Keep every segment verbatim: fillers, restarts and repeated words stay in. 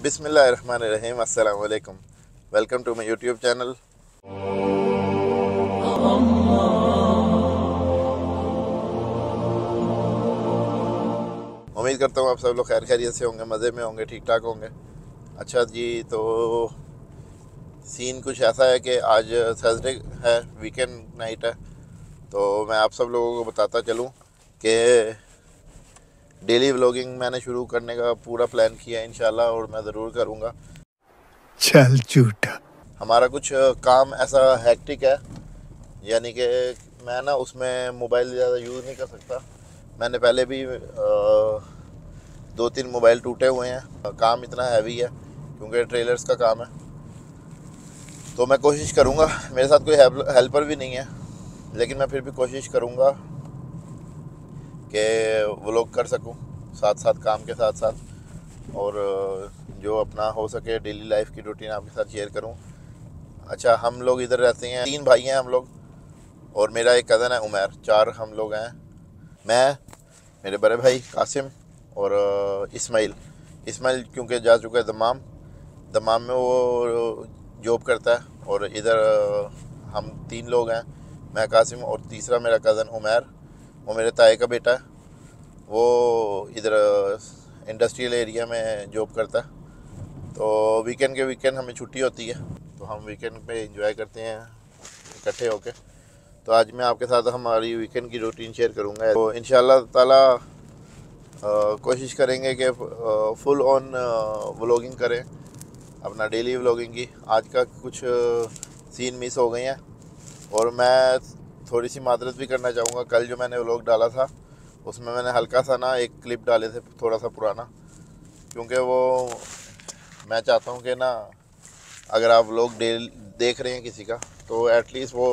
बिस्मिल्लाहिर्रहमानिर्रहीम, अस्सलाम वालेकुम। Welcome to my YouTube channel. उम्मीद करता हूँ आप सब लोग खैर खैरियत से होंगे, मज़े में होंगे, ठीक ठाक होंगे। अच्छा जी, तो सीन कुछ ऐसा है कि आज थर्सडे है, वीकेंड नाइट है। तो मैं आप सब लोगों को बताता चलूँ कि डेली व्लॉगिंग मैंने शुरू करने का पूरा प्लान किया है इंशाल्लाह, और मैं ज़रूर करूँगा। चल झूठा। हमारा कुछ काम ऐसा हैक्टिक है, यानी कि मैं ना उसमें मोबाइल ज़्यादा यूज़ नहीं कर सकता। मैंने पहले भी आ, दो तीन मोबाइल टूटे हुए हैं। काम इतना हैवी है क्योंकि ट्रेलर्स का काम है। तो मैं कोशिश करूँगा, मेरे साथ कोई हेल्पर भी नहीं है, लेकिन मैं फिर भी कोशिश करूँगा कि व्लॉग कर सकूँ साथ साथ, काम के साथ साथ, और जो अपना हो सके डेली लाइफ की रूटीन आपके साथ शेयर करूँ। अच्छा, हम लोग इधर रहते हैं, तीन भाई हैं हम लोग, और मेरा एक कज़न है उमर। चार हम लोग हैं, मैं, मेरे बड़े भाई कासिम और इस्माइल। इस्माइल क्योंकि जा चुका है दमाम दमाम में, वो जॉब करता है। और इधर हम तीन लोग हैं, मैं, कासिम और तीसरा मेरा कज़न उमर, वो मेरे ताए का बेटा है। वो इधर इंडस्ट्रियल एरिया में जॉब करता है। तो वीकेंड के वीकेंड हमें छुट्टी होती है, तो हम वीकेंड पे एंजॉय करते हैं इकट्ठे होके। तो आज मैं आपके साथ हमारी वीकेंड की रूटीन शेयर करूंगा। तो इंशाल्लाह ताला कोशिश करेंगे कि फुल ऑन व्लॉगिंग करें, अपना डेली व्लॉगिंग की। आज का कुछ सीन मिस हो गए हैं, और मैं थोड़ी सी मादरत भी करना चाहूँगा। कल जो मैंने व्लॉग डाला था उसमें मैंने हल्का सा ना एक क्लिप डाले थे, थोड़ा सा पुराना, क्योंकि वो मैं चाहता हूँ कि ना अगर आप व्लॉग डेल देख रहे हैं किसी का, तो एटलीस्ट वो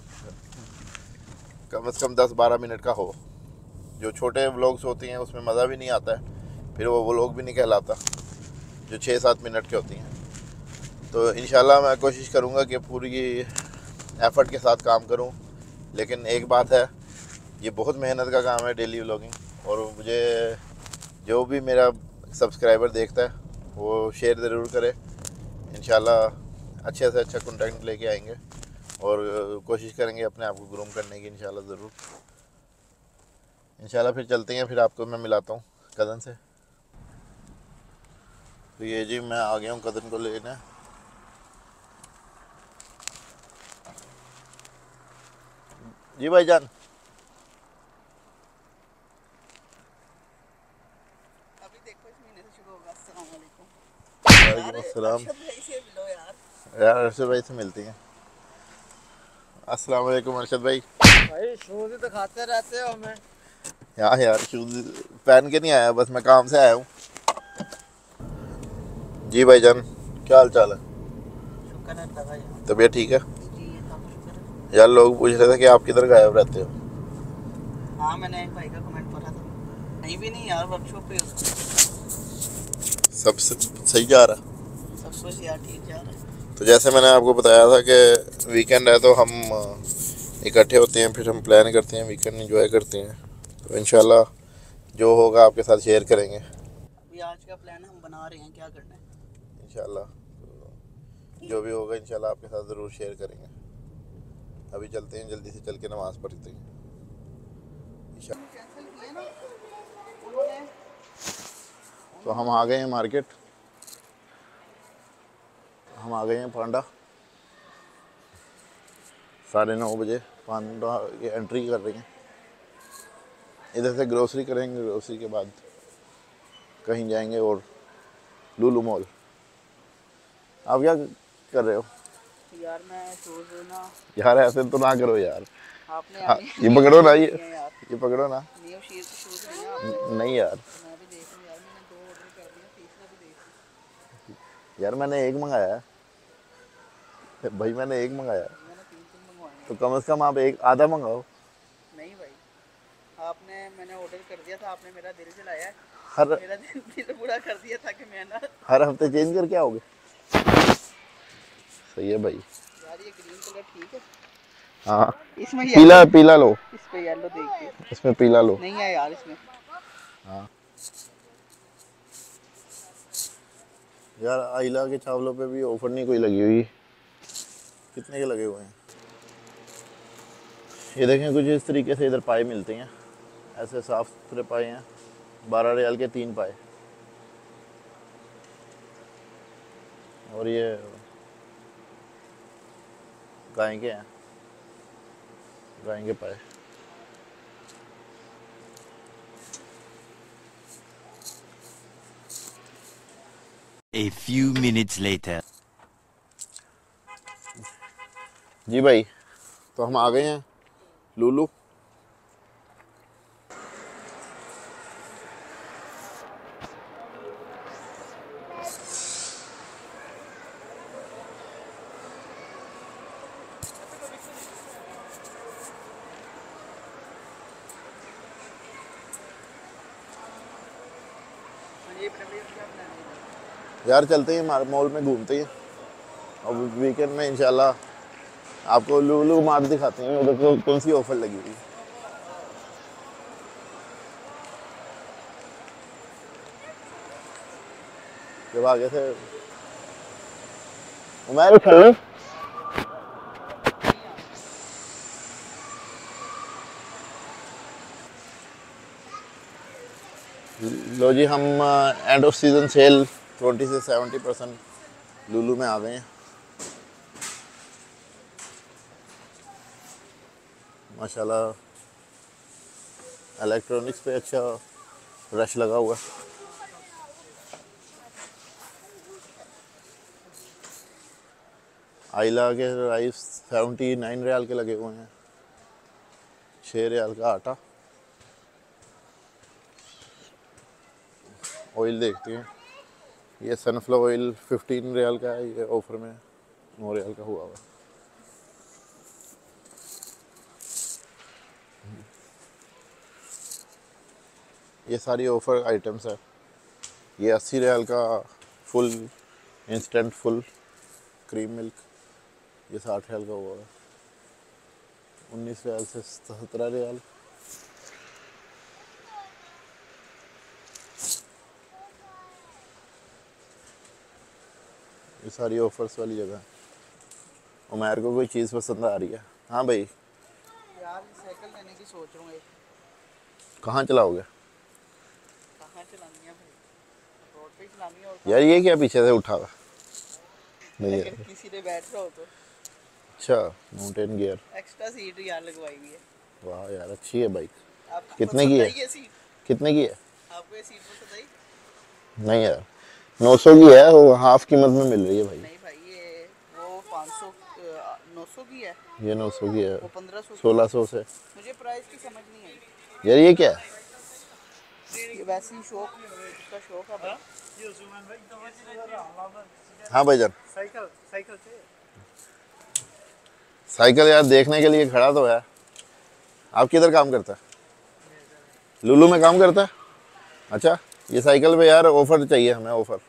कम से कम दस बारह मिनट का हो। जो छोटे व्लॉग्स होती हैं उसमें मज़ा भी नहीं आता है, फिर वो व्लॉग भी नहीं कहलाता, जो छः सात मिनट की होती हैं। तो इंशाल्लाह मैं कोशिश करूँगा कि पूरी एफ़र्ट के साथ काम करूँ। लेकिन एक बात है, ये बहुत मेहनत का काम है डेली व्लॉगिंग, और मुझे जो भी मेरा सब्सक्राइबर देखता है वो शेयर ज़रूर करे। इंशाल्लाह अच्छे से अच्छा कंटेंट लेके आएंगे, और कोशिश करेंगे अपने आप को ग्रूम करने की इंशाल्लाह ज़रूर। इंशाल्लाह फिर चलते हैं, फिर आपको मैं मिलाता हूँ कज़न से। तो ये जी, मैं आ गया हूँ कज़न को लेने। जी भाईजान, अभी देखो इस महीने से शुरू होगा। अस्सलाम वालेकुम। वालेकुम अस्सलाम। अरशद भाई से मिलो यार। यार अरशद भाई से मिलती हैं। अस्सलाम वालेकुम अरशद भाई। भाई शूज दिखाते रहते हो हमें। यहाँ यार शूज़ पहन के नहीं आया, बस मैं काम से आया हूँ। जी भाईजान, क्या हाल चाल है? शुक्र है अल्लाह भाई। तबीयत ठीक है? जी ये तो शुक्र है। यार लोग पूछ रहे थे कि आप किधर गायब रहते हो। हाँ मैंने एक भाई का कमेंट पढ़ा था। नहीं भी नहीं यार, वर्कशॉप पे हो। सब सही जा रहा? सब कुछ यार ठीक जा रहा है। तो जैसे मैंने आपको बताया था कि वीकेंड है तो हम इकट्ठे होते हैं, फिर हम प्लान करते हैं, वीकेंड एंजॉय करते हैं। तो इंशाल्लाह जो होगा आपके साथ शेयर करेंगे अभी आज का प्लान हम बना रहे हैं, क्या करना है इंशाल्लाह। तो जो भी होगा इंशाल्लाह आपके साथ ज़रूर शेयर करेंगे। अभी चलते हैं, जल्दी से चल के नमाज़ पढ़ते हैं इंशाल्लाह। कैंसिल किया ना उन्होंने। तो हम आ गए हैं मार्केट, हम आ गए हैं पांडा। साढ़े नौ बजे पांडा की एंट्री कर रही हैं। इधर से ग्रोसरी करेंगे, ग्रोसरी के बाद कहीं जाएंगे और लुलु मॉल। आप क्या कर रहे हो यार मैं शूज ना। यार? ऐसे तो ना करो यार। आपने हाँ, यार ये पकड़ो ना, ये यार ये पकड़ो ना। न्यू शूज नहीं है आपके। नहीं यार, तो मैं भी देख रहा हूँ यार, मैंने दो ऑर्डर कर दिया, तीसरा भी देख रहा यार मैंने एक मंगाया है भाई, मैंने एक मंगाया है। हूँ। मैंने तीन तीन मंगवाए हैं। तो कम से कम आप एक आधा मंगाओ। नहीं भाई, आपने मैंने ऑर्डर कर दिया था, आपने मेरा दिल जलाया है। हर मेरा दिल दिल पूरा कर दिया था कि मैं ना। हर हफ्ते चेंज करके आओगे? सही है भाई। यार ये ग्रीन कलर ठीक है। हाँ, इसमें पीला येलो, पीला लो, इस पे येलो देखिए। इसमें पीला लो। नहीं है यार इसमें। हाँ, यार आइला के चावलों पे भी ऑफर नहीं कोई लगी हुई। कितने के लगे हुए हैं ये देखें। कुछ इस तरीके से इधर पाए मिलते हैं, ऐसे साफ सुथरे पाए हैं। बारह रियाल के तीन पाए। और ये गाय के हैं, गाय के पाए। A few minutes later. जी भाई, तो हम आ गए हैं लुलु। यार चलते हैं मॉल में, घूमते हैं। और वीकेंड में इंशाल्लाह आपको लुलु मार्ट दिखाते हैं उधर को कौन सी ऑफर लगी हुई है। जब आगे थे उमर खड़े। लो जी, हम end of season sale twenty से सेवेंटी परसेंट लुलु में आ गए हैं। माशाल्लाह इलेक्ट्रॉनिक्स पे अच्छा रश लगा हुआ है। आइला के राइस सेवेंटी नाइन रियाल के लगे हुए हैं। छः रियाल का आटा। ऑयल देखते हैं, ये सनफ्लावर ऑयल फिफ्टीन रियाल का है, ये ऑफर में नौ रियाल का हुआ हुआ। ये सारी ऑफर आइटम्स है। ये अस्सी रियाल का full instant full cream milk, ये साठ रियाल का हुआ है। उन्नीस रियाल से सत्रह रियाल। ये सारी ऑफर्स वाली जगह है। उमर को कोई चीज़ पसंद आ रही है? हाँ भाई, यार साइकिल लेने की सोच रहा हूँ एक। कहाँ चलाओगे? कहाँ चलानी है भाई? रोड पे चलानी है। और यार ये क्या पीछे से उठा हुआ? नहीं लेकिन यार। किसी ने बैठ रहा हो तो अच्छा, माउंटेन गियर। एक्स्ट्रा सीट यार लगवाई हुई है। वाह यार, अच्छी है बाइक। आपको कितने पसंद की आई है? ये सीट? कितने की है? आपको ये सीट पसंद आई? नहीं यार, नौ सौ की है, वो हाफ कीमत में मिल रही है भाई। नहीं भाई, ये वो पाँच सौ नौ सौ की है। ये नौ सौ की है, वो पंद्रह सौ सोलह सौ से। मुझे प्राइस की समझ नहीं आई। यार ये क्या है? ये वैसे ही शौक, उसका शौक है भाई। हाँ भाईजान, साइकिल साइकिल से साइकिल यार देखने के लिए खड़ा तो है। आप किधर काम करता है? लुलु में काम करता है? अच्छा, ये साइकिल पे यार ऑफर चाहिए हमें, ऑफर।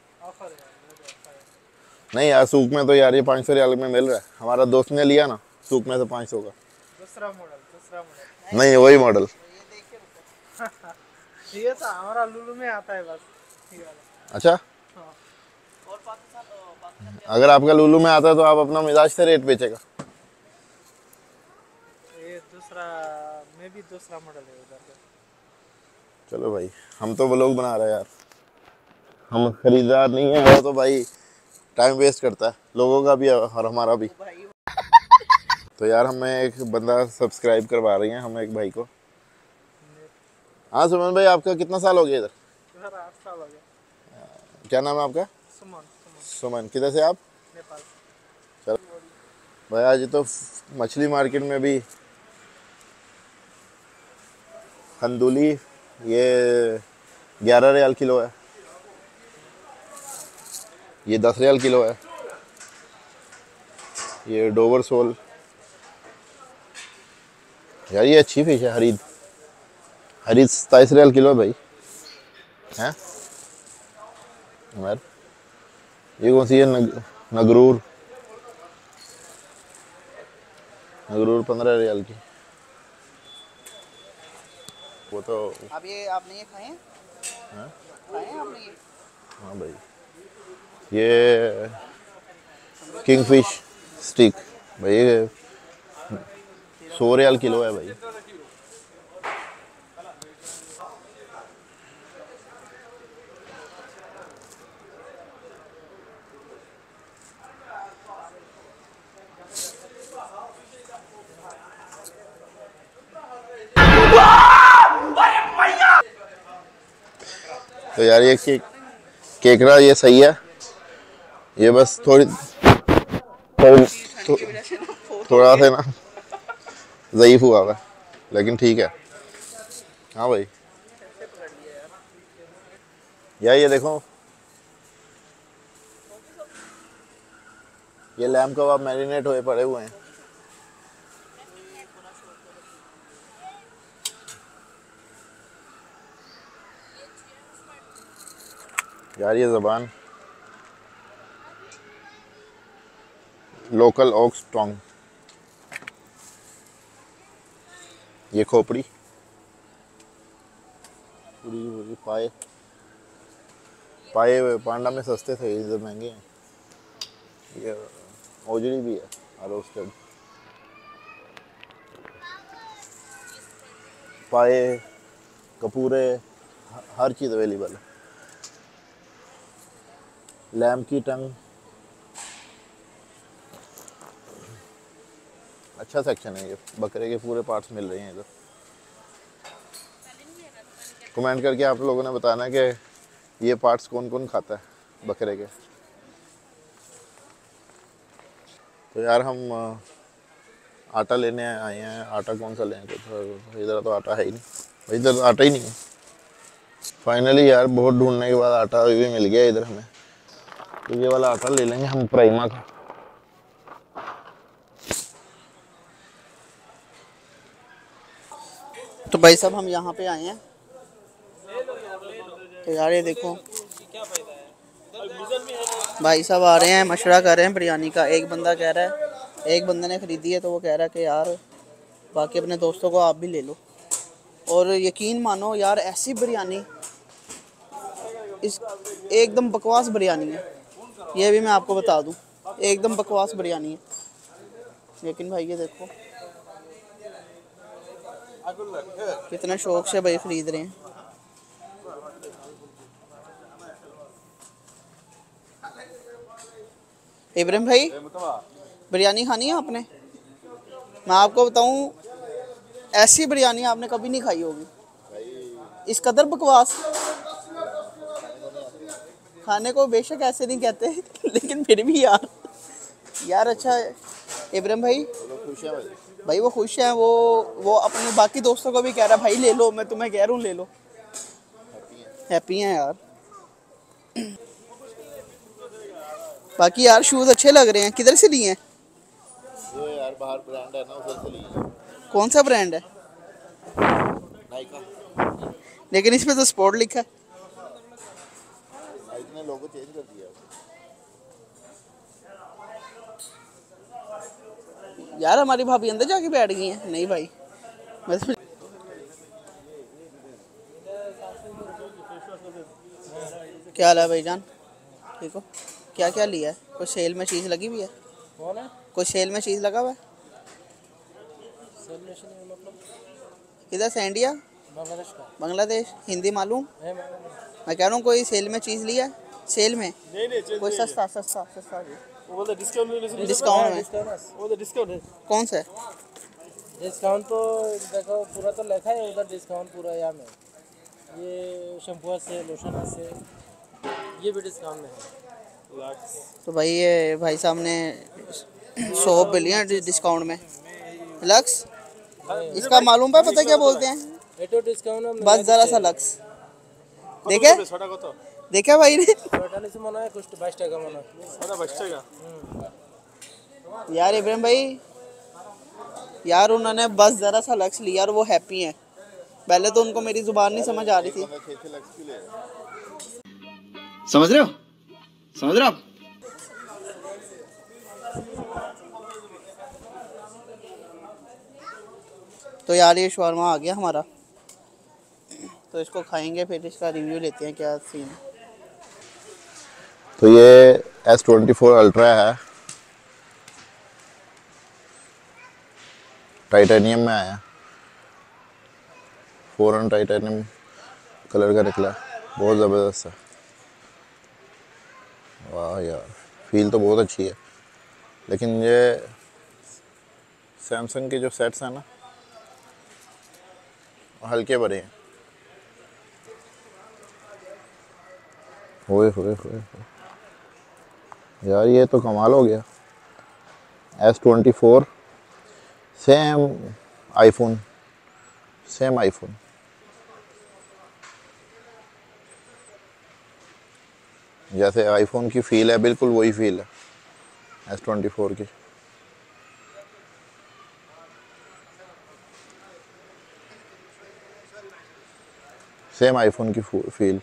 नहीं यार, सूक में तो यार ये पाँच सौ रियाल में मिल रहा है। हमारा दोस्त ने लिया ना सूक में से पाँच सौ का। दूसरा मॉडल दूसरा मॉडल नहीं, वही मॉडल। ये देख के रुको। ये तो हमारा लुलु में आता है बस ये वाला। अच्छा, और पाकिस्तान अ, पाकिस्तान में अगर आपका लुलु में आता है तो आप अपना मिजाज से रेट बेचेगा। ये दूसरा में भी दूसरा मॉडल है उधर का। चलो भाई, हम तो व्लॉग बना रहे हैं यार, हम खरीदार नहीं है। वो तो भाई टाइम वेस्ट करता है लोगों का भी और हमारा भी। भाई तो यार हमें एक बंदा सब्सक्राइब करवा रही है, हम एक भाई को। हाँ सुमन भाई, आपका कितना साल हो गया इधर? इधर आठ साल हो गया। क्या नाम है आपका? सुमन सुमन सुमन। किधर से आप? नेपाल। चलो भाई, आज तो मछली मार्केट में भी खंदूली ये ग्यारह रियाल किलो है, ये दस रियाल किलो है। ये डोवर सोल, यार ये अच्छी फिश है। हरीद, हरीद सताईस रियाल किलो है भाई। हैं उमर, ये कौन सी है? नग, नगरूर, नगरूर पंद्रह रियाल की। वो तो अब ये आपने ये खाए हैं? हाँ? खाए हैं आपने ये? हाँ भाई, ये किंगफिश स्टिक भाई, ये सौ रियाल किलो है भाई। तो यार ये केक केकड़ा ये सही है, ये बस थोड़ी थोड़ी थो, थोड़ा सा ना ज़ईफ हुआ हुआ है, लेकिन ठीक है। हाँ भाई यार ये देखो, ये लैम कबाब मैरिनेट हुए पड़े हुए हैं। यार ये ज़बान लोकल ओक्स टोंग, ये खोपड़ी पूरी पूरी पाए पाए हुए पांडा में सस्ते थे, इधर महंगे हैं। ये ओजड़ी भी है रोस्टेड, पाए कपूरे हर चीज़ अवेलेबल है। लैम की टंग, अच्छा सेक्शन है ये, बकरे के पूरे पार्ट्स मिल रहे हैं इधर। कमेंट करके आप लोगों ने बताना कि ये पार्ट्स कौन कौन खाता है बकरे के। तो यार हम आटा लेने आए हैं, आटा कौन सा लें, कुछ इधर तो आटा है ही नहीं, इधर आटा ही नहीं है। फाइनली यार बहुत ढूंढने के बाद आटा भी मिल गया इधर हमें, तो ये वाला आटा ले लेंगे हम प्राइमा का। तो भाई साहब हम यहाँ पे आए हैं, तो यार ये देखो भाई साहब आ रहे हैं, मशवरा कर रहे हैं बिरयानी का। एक बंदा कह रहा है, एक बंदे ने ख़रीदी है तो वो कह रहा है कि यार बाकी अपने दोस्तों को आप भी ले लो। और यकीन मानो यार ऐसी बिरयानी, इस एकदम बकवास बिरयानी है, ये भी मैं आपको बता दूं, एकदम बकवास बिरयानी है। लेकिन भाई ये देखो कितना शौक से भाई ख़रीद रहे हैं। इब्राहिम भाई बिरयानी खानी है आपने? मैं आपको बताऊं ऐसी बिरयानी आपने कभी नहीं खाई होगी, इस कदर बकवास। खाने को बेशक ऐसे नहीं कहते लेकिन फिर भी यार यार अच्छा इब्राहिम भाई भाई वो खुश है, वो वो अपने बाकी दोस्तों को भी कह रहा है भाई ले लो, मैं तुम्हें कह रहा हूँ ले लो, हैप्पी हैं यार। बाकी यार शूज़ अच्छे लग रहे हैं, किधर से लिए हैं? ये यार बाहर ब्रांड है ना, उधर से लिए। कौन सा ब्रांड है? नाइका। लेकिन इसमें तो स्पोर्ट लिखा है। नाइका ने लोगो चेंज कर दिया। यार हमारी भाभी अंदर जाके बैठ गई हैं। नहीं भाई बस। क्या हाल है भाईजान, ठीक हो? क्या क्या लिया है? कोई सेल में चीज़ लगी हुई है? कौन है? कोई सेल में चीज़ लगा हुआ है? सेल में मतलब किधर से? इंडिया? बांग्लादेश का। बांग्लादेश? हिंदी मालूम? है मैं कह रहा हूँ कोई सेल में चीज़ लिया है? सेल में नहीं नहीं कोई सस्ता सस्ता सस्ता वो बोलते डिस्काउंट में, डिस्काउंट में वो तो डिस्काउंट है। कौन सा है? डिस्काउंट तो देखो पूरा तो लिखा है उधर, डिस्काउंट पूरा यहाँ में। ये शैम्पू से, लोशन से, ये भी डिस्काउंट में है। तो भाई ये भाई साहब ने सौ बिलियन डिस्काउंट में। लक्स इसका मालूम है, पता क्या बोलते हैं? ये तो डिस्काउंट बस जरा सा लक्स देखे देखा भाई ने। यार इब्राहिम भाई यार उन्होंने बस जरा सा लक्स लिया और वो हैप्पी हैं। पहले तो उनको मेरी जुबान नहीं समझ आ रही थी। समझ रहे हो समझ रहे हो आप? तो यार ये शवारमा आ गया हमारा, तो इसको खाएंगे फिर इसका रिव्यू लेते हैं क्या सीन। तो ये एस ट्वेंटी फोर अल्ट्रा है, टाइटेनियम में आया, फोरन टाइटेनियम कलर का निकला, बहुत ज़बरदस्त है। वाह यार, फील तो बहुत अच्छी है। लेकिन ये सैमसंग के जो सेट्स हैं ना, हल्के बड़े हैं। होए होए होए यार, ये तो कमाल हो गया। S twenty four same iPhone, same iPhone. जैसे आईफोन की फील है, बिल्कुल वही फील है एस ट्वेंटी फोर की। सेम आईफोन की फील।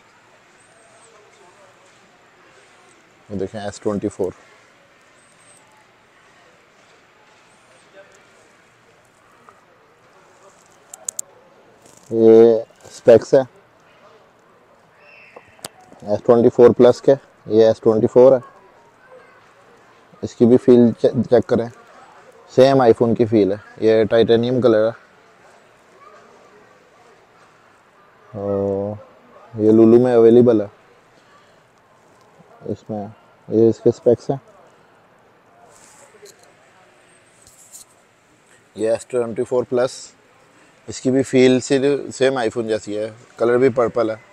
ये देखें एस ट्वेंटी फोर। ये स्पेक्स है एस ट्वेंटी फोर प्लस के, ये एस ट्वेंटी फोर है। इसकी भी फील चेक करें, सेम आईफोन की फील है। ये टाइटेनियम कलर है और ये लुलु में अवेलेबल है। इसमें ये इसके स्पेक्स हैं। ये एस ट्वेंटी फोर प्लस, इसकी भी फील से सेम आईफोन जैसी है, कलर भी पर्पल है।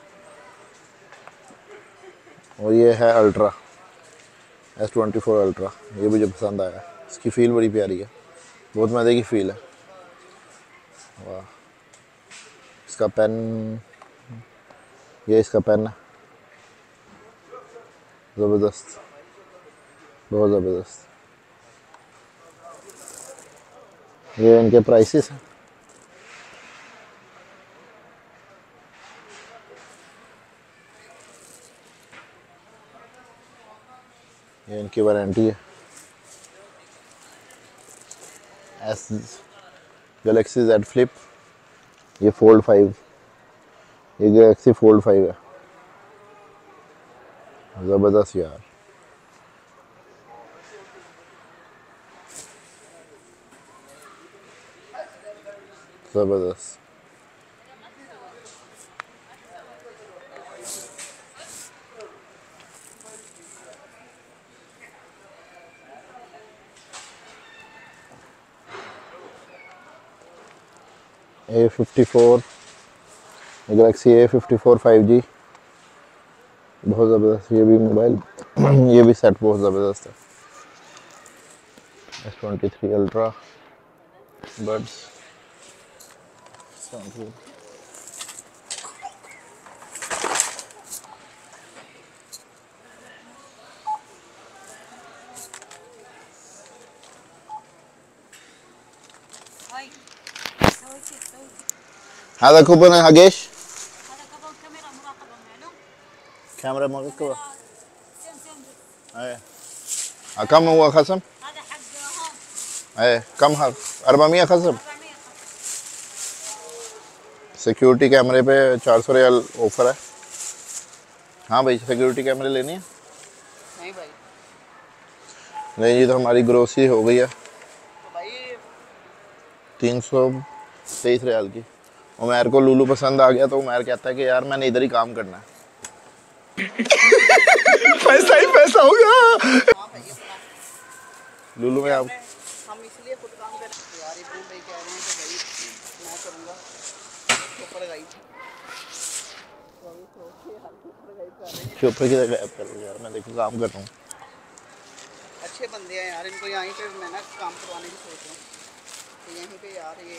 और ये है ultra, S twenty four ultra, ये मुझे पसंद आया। इसकी फील बड़ी प्यारी है, बहुत मज़े की फील है। वाह, इसका पेन, ये इसका पेन है, ज़बरदस्त, बहुत ज़बरदस्त। ये इनके प्राइसेस हैं। ये इनकी वारंटी है। एस गैलेक्सी जेड फ्लिप, ये फोल्ड फाइव, ये गैलेक्सी फोल्ड फाइव है। ज़बरदस्त यार, ज़बरदस्त। A fifty four, Galaxy A fifty four five G, बहुत ज़बरदस्त। ये भी मोबाइल ये भी सेट बहुत ज़बरदस्त है। S twenty three ultra buds, هذا كوبون حقيش هذا كمان كاميرا مراقبة ماله؟ كاميرا مركبة. ايه ايه كم هو خصم؟ هذا حق هون ايه كم حق؟ أربعمية خصم। أربعمية security कैमरे पे चार सौ रियाल ऑफर है। हाँ भाई, सिक्योरिटी कैमरे लेनी है? नहीं भाई, नहीं जी, तो हमारी ग्रोसरी हो गई है तो भाई तीन सौ तेईस रियाल की। उमैर को लुलु पसंद आ गया, तो उमैर कहता है कि यार मैंने इधर ही काम करना है। पैसा ही पैसा होगा। हाँ भाई अपना लुलु में आप हम इसलिए खुद काम कर रहे हैं यार। इब्राहिम भाई कह रहे हैं कि भाई मैं करूँगा ऊपर लगाई तो अभी सोच के यार ऊपर लगाई कर रहे हैं। चुप की जगह कर लो यार, मैं देखो काम कर रहा हूँ। अच्छे बंदे हैं यार, इनको यहीं पे मैं ना काम करवाने की सोच रहा हूँ। तो यहीं पे यार ये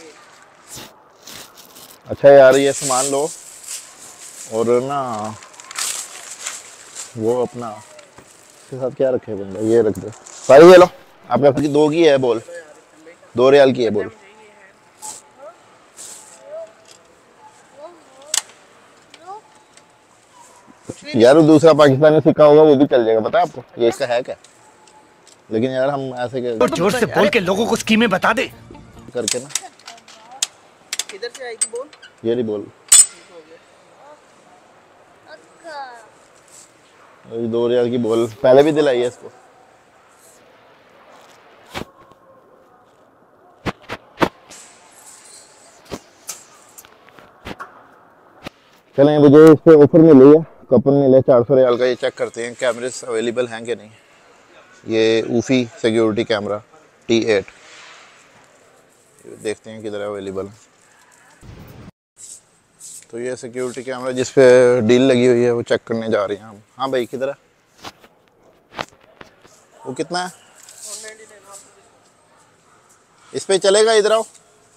अच्छा यार, ये सामान लो और ना वो अपना इसके साथ क्या रखे बंदा, ये रख दो सारी। ये लो, आपने दो की है बोल, दो रियाल की है बोल। यार वो दूसरा पाकिस्तानी सिक्का होगा, वो भी चल जाएगा, पता है आपको? ये इसका है क्या? लेकिन यार हम ऐसे के और जोर से बोल के लोगों को स्कीमें बता दे। करके ना, किधर से आएगी बोल। ये नहीं बोल। ये दो रियाल की बॉल पहले भी दिलाई है इसको। चलें, मुझे इस पे ऑफर मिली है, कपन मिले चार सौ रियाल का। ये चेक करते हैं कैमरेस अवेलेबल हैं कि नहीं। ये ऊफी सिक्योरिटी कैमरा टी एट, देखते हैं किधर अवेलेबल है। तो ये सिक्योरिटी कैमरा जिस पे डील लगी हुई है वो चेक करने जा रहे हैं हम। हाँ भाई, किधर है वो? कितना है इस पे चलेगा? इधर आओ।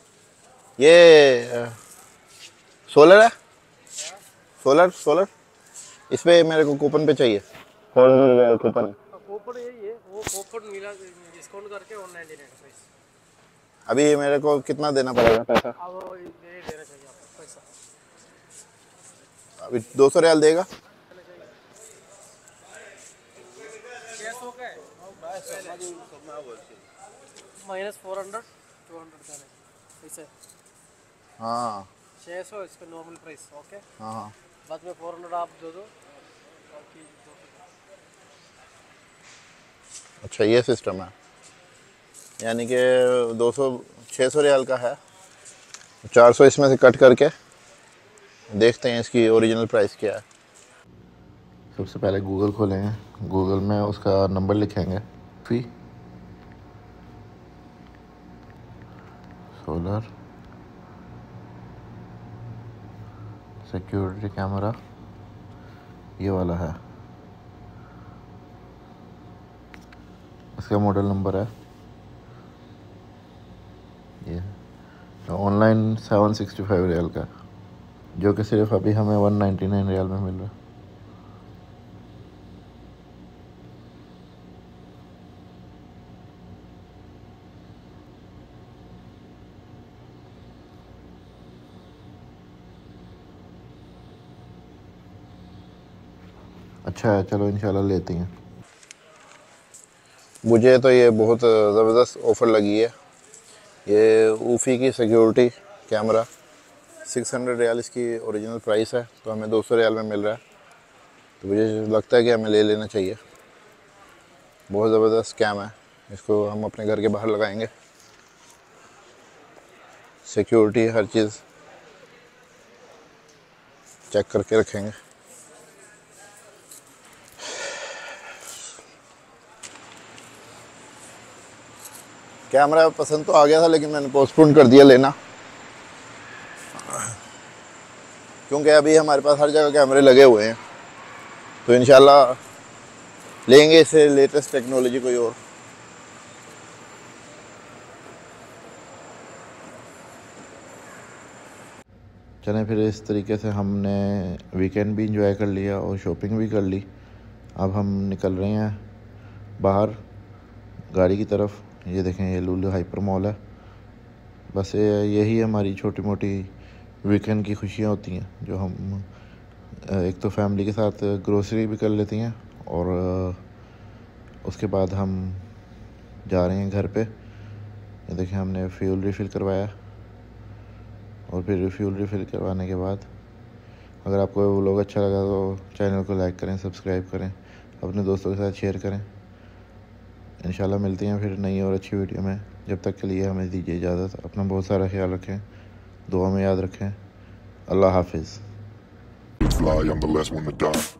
ये सोलर है, सोलर सोलर इस पे मेरे को कूपन पे चाहिए। कूपन कूपन यही है, वो कूपन मिला डिस्काउंट करके वन नाइन्टी नाइन प्राइस। अभी मेरे को कितना देना पड़ेगा पैसा? अब ये देना चाहिए आपको पैसा। अभी दो सौ रियाल देगा? Minus four hundred two hundred का पैसे। हाँ छः सौ इसका नॉर्मल प्राइस। ओके, हाँ हाँ। बाद में फोर हंड्रेड आप दे दो, बाकी दो सौ। अच्छा, ये सिस्टम है, यानी कि दो सौ छः सौ रियाल का है, चार सौ इसमें से कट करके देखते हैं इसकी ओरिजिनल प्राइस क्या है। सबसे पहले गूगल खोलेंगे, गूगल में उसका नंबर लिखेंगे, फी सोलर सिक्योरिटी कैमरा, ये वाला है, इसका मॉडल नंबर है ये। ऑनलाइन सेवन सिक्सटी फाइव रियाल का, जो कि सिर्फ अभी हमें वन नाइन्टी नाइन रियाल में मिल रहा है। अच्छा है, चलो इंशाल्लाह लेते हैं। मुझे तो ये बहुत ज़बरदस्त ऑफ़र लगी है। ये ऊफी की सिक्योरिटी कैमरा सिक्स हंड्रेड रियाल इसकी ओरिजिनल प्राइस है, तो हमें दो सौ रियाल में मिल रहा है, तो मुझे लगता है कि हमें ले लेना चाहिए। बहुत ज़बरदस्त कैम है, इसको हम अपने घर के बाहर लगाएंगे। सिक्योरिटी हर चीज़ चेक करके रखेंगे। कैमरा पसंद तो आ गया था, लेकिन मैंने पोस्टपोन कर दिया लेना, क्योंकि अभी हमारे पास हर जगह कैमरे लगे हुए हैं, तो इंशाल्लाह लेंगे इससे लेटेस्ट टेक्नोलॉजी कोई और। चलें, फिर इस तरीके से हमने वीकेंड भी इंजॉय कर लिया और शॉपिंग भी कर ली। अब हम निकल रहे हैं बाहर गाड़ी की तरफ। ये देखें, ये लुलु हाइपर मॉल है। बस ये यही हमारी छोटी मोटी वीकेंड की खुशियाँ होती हैं, जो हम एक तो फैमिली के साथ ग्रोसरी भी कर लेती हैं, और उसके बाद हम जा रहे हैं घर पे। ये देखें, हमने फ्यूल रिफ़िल करवाया, और फिर रिफ्यूल रिफ़िल करवाने के बाद अगर आपको वो व्लॉग अच्छा लगा तो चैनल को लाइक करें, सब्सक्राइब करें, अपने दोस्तों के साथ शेयर करें। इंशाल्लाह मिलते हैं फिर नई और अच्छी वीडियो में। जब तक के लिए हमें दीजिए इजाज़त। अपना बहुत सारा ख्याल रखें, दुआ में याद रखें। अल्लाह हाफिज़। Fly, I'm the last one to die.